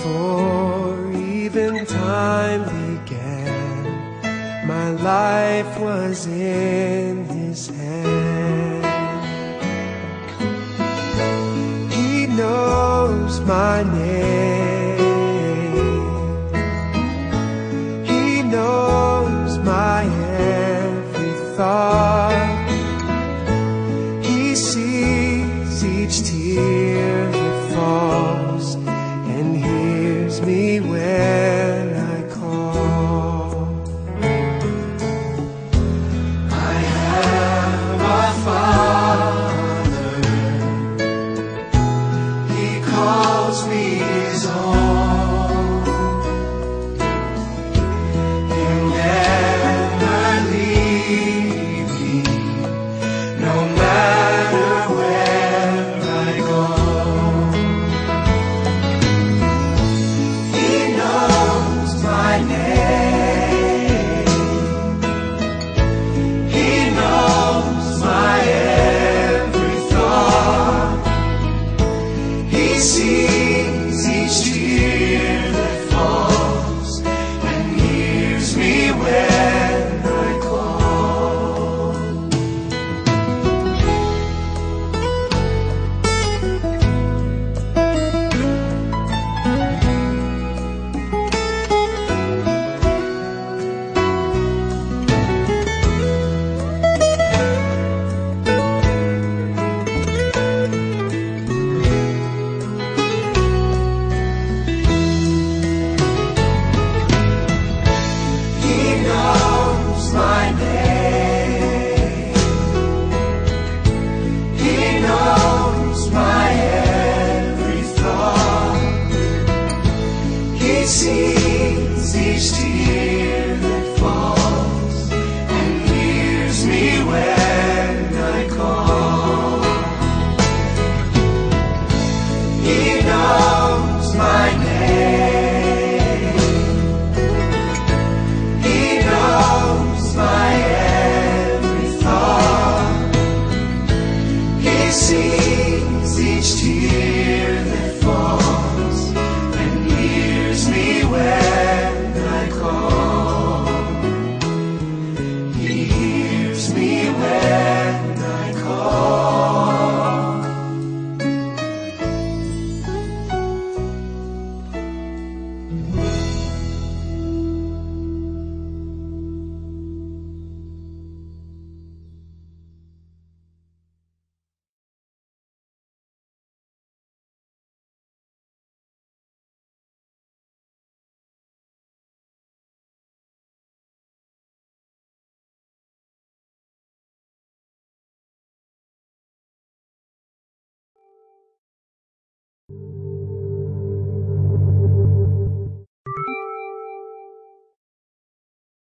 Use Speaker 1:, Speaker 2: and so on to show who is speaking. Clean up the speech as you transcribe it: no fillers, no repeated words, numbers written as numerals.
Speaker 1: Before even time began, my life was in His hand. He knows my name. He knows my every thought. He sees each tear that falls and hears me when I call. I have a Father. He calls me His own. He'll never leave me, no matter where I go. He knows my name. He knows my every thought. He sees